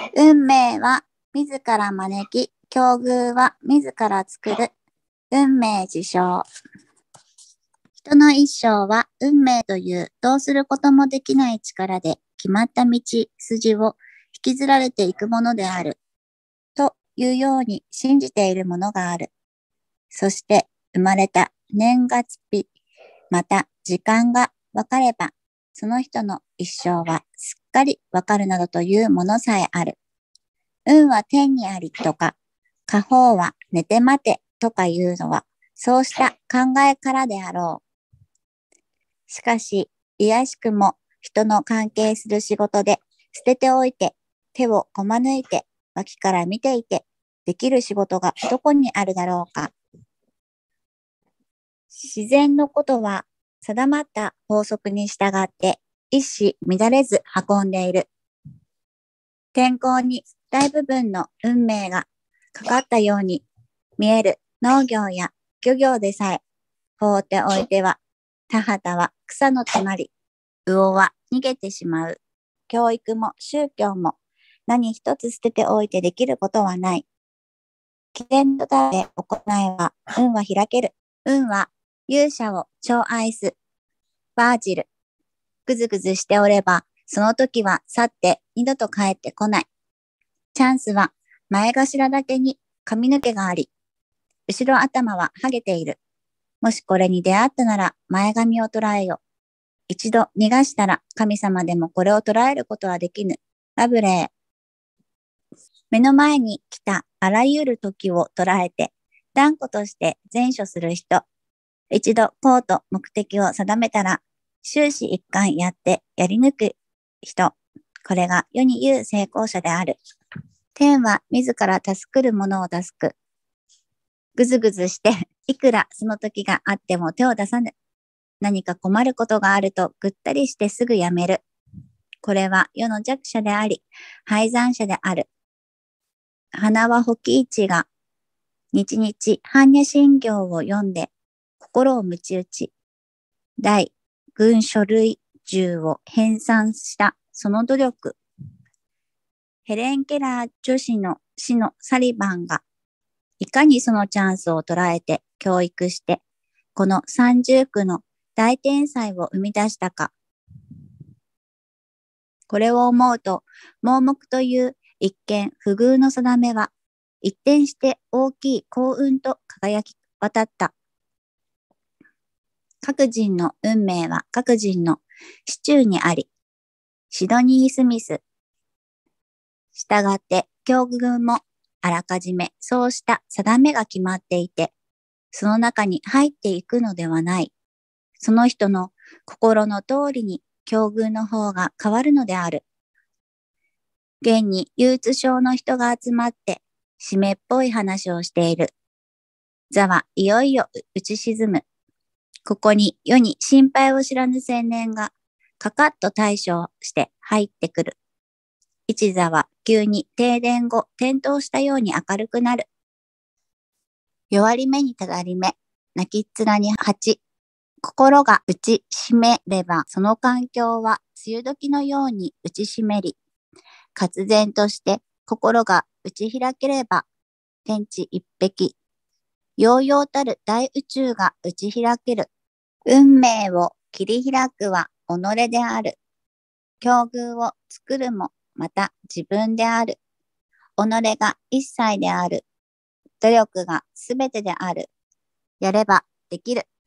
運命は自ら招き、境遇は自ら作る。運命自称。人の一生は運命というどうすることもできない力で決まった道筋を引きずられていくものである。というように信じているものがある。そして生まれた年月日、また時間が分かれば、その人の一生はすっかり分かるなどというものさえある。運は天にありとか、家宝は寝て待てとかいうのは、そうした考えからであろう。しかし、いやしくも人の関係する仕事で捨てておいて、手をこま抜いて、脇から見ていて、できる仕事がどこにあるだろうか。自然のことは定まった法則に従って一糸乱れず運んでいる。天候に大部分の運命がかかったように見える農業や漁業でさえ、放っておいては田畑は草のとなり、魚は逃げてしまう。教育も宗教も何一つ捨てておいてできることはない。毅然とたって行えば運は開ける。運は勇者を寵愛す。バージル。ぐずぐずしておれば、その時は去って二度と帰ってこない。チャンスは前頭だけに髪の毛があり、後ろ頭はハゲている。もしこれに出会ったなら前髪を捉えよ。一度逃がしたら神様でもこれを捉えることはできぬ。ラブレー。目の前に来たあらゆる時を捉えて、断固として善処する人。一度こうと目的を定めたら、終始一貫やってやり抜く人。これが世に言う成功者である。天は自ら助くるものを助く。ぐずぐずして、いくらその時があっても手を出さぬ。何か困ることがあるとぐったりしてすぐやめる。これは世の弱者であり、敗残者である。花輪保喜一が日々般若心経を読んで心を鞭打ち、大軍書類集を編纂したその努力。ヘレン・ケラー女子の死のサリバンがいかにそのチャンスを捉えて教育して、この三重苦の大天才を生み出したか。これを思うと、盲目という一見不遇の定めは、一転して大きい幸運と輝き渡った。各人の運命は各人の支柱にあり、シドニー・スミス。したがって、境遇もあらかじめそうした定めが決まっていて、その中に入っていくのではない。その人の心の通りに境遇の方が変わるのである。現に憂鬱症の人が集まって湿っぽい話をしている。座はいよいよ打ち沈む。ここに世に心配を知らぬ青年がかかっと対処して入ってくる。一座は急に停電後点灯したように明るくなる。弱り目にただり目、泣きっ面に蜂。心が打ち締めれば、その環境は梅雨時のように打ち締めり、活然として心が打ち開ければ、天地一碧、揚々たる大宇宙が打ち開ける。運命を切り開くは己である。境遇を作るもまた自分である。己が一切である。努力がすべてである。やればできる。